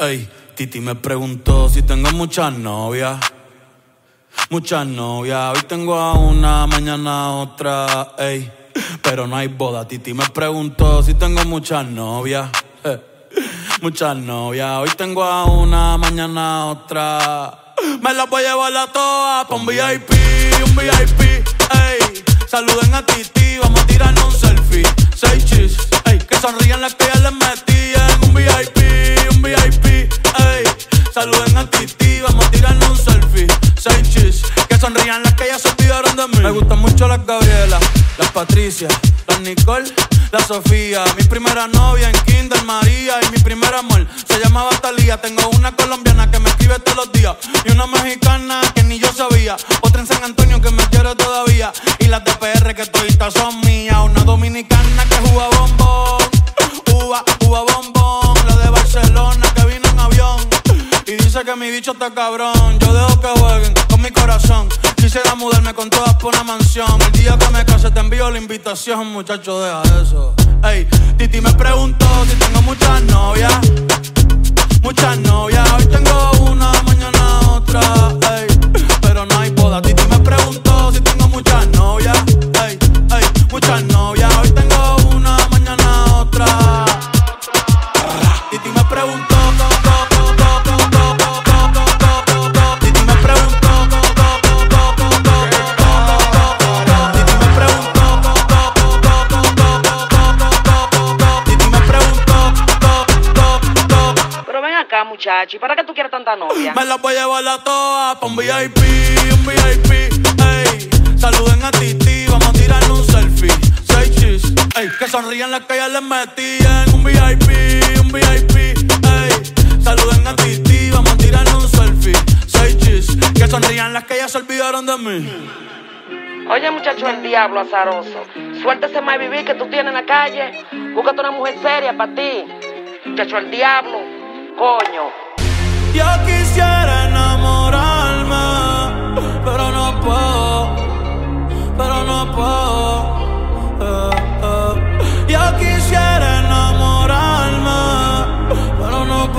Ey, Titi me preguntó si tengo muchas novias. Muchas novias, hoy tengo a una, mañana a otra, ey. Pero no hay boda. Titi me preguntó si tengo muchas novias. Muchas novias, hoy tengo a una, mañana a otra. Me las voy a llevar a todas pa' un VIP, ey. Saluden a Titi, vamos a tirarnos un selfie. 6 chis, ey. Que sonrían las que ya les metí en un VIP, ey. Saluden a Titi, vamos a tirarnos un selfie. 6 chis, que sonrían las que ya se olvidaron de mí. Me gustan mucho las Gabriela, las Patricia, las Nicole, la Sofía. Mi primera novia en Kinder, María. Y mi primer amor se llamaba Talía. Tengo una colombiana que me escribe todos los días y una mexicana que ni yo sabía. Otra en San Antonio que me quiere todavía. Y las de PR que toditas son mías. Una dominicana que juega bombón, uva bombón. La de Barcelona que vino en avión y dice que mi bicho está cabrón. Yo dejo que jueguen con mi corazón. Quisiera mudarme con todas por una mansión. El día que me case te envío la invitación, muchacho, deja eso. Ey, Titi me preguntó si tengo muchas novias. Muchas novias, hoy tengo una, mañana otra, ey. Pero no hay boda. Titi me preguntó si tengo muchas novias. Ey, ey, muchas novias, hoy tengo una, mañana otra. Titi me preguntó. Muchacho, ¿y para qué tú quieres tanta novia? Me las voy a llevar a todas pa' un VIP, ey. Saluden a Titi, vamos a tirarnos un selfie. 6 chis, ey. Que sonrían las que ya les metí en un VIP, ey. Saluden a Titi, vamos a tirarnos un selfie. 6 chis, que sonrían las que ya se olvidaron de mí. Oye, muchacho, el diablo azaroso. Suéltese más vivir que tú tienes en la calle. Búscate una mujer seria para ti. Muchacho, el diablo. Coño. Yo quisiera enamorarme, pero no puedo, Yo quisiera enamorarme, pero no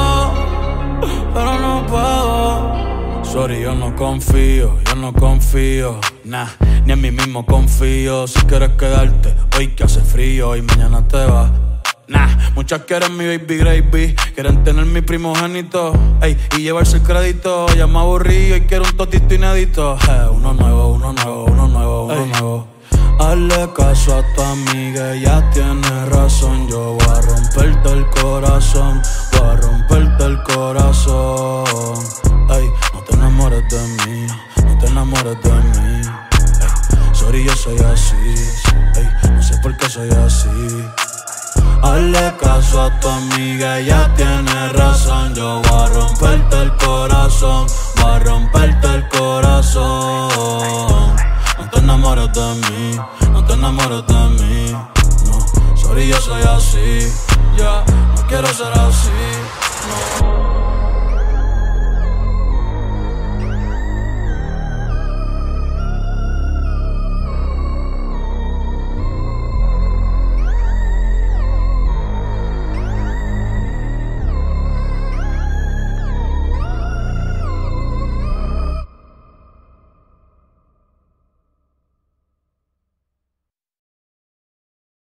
puedo, Sorry, yo no confío, nah, ni en mí mismo confío. Si quieres quedarte, hoy que hace frío y mañana te vas. Nah, muchas quieren mi baby gravy, quieren tener mi primogénito, ey, y llevarse el crédito. Ya me aburrí y quiero un totito inédito. Uno nuevo. Hazle caso a tu amiga, ella tiene razón. Yo voy a romperte el corazón, ey, no te enamores de mí, ey, sorry, yo soy así, ey, no sé por qué soy así. Hazle caso a tu amiga, ella tiene razón. Yo voy a romperte el corazón, No te enamores de mí, no. Sorry, yo soy así, ya, no quiero ser así.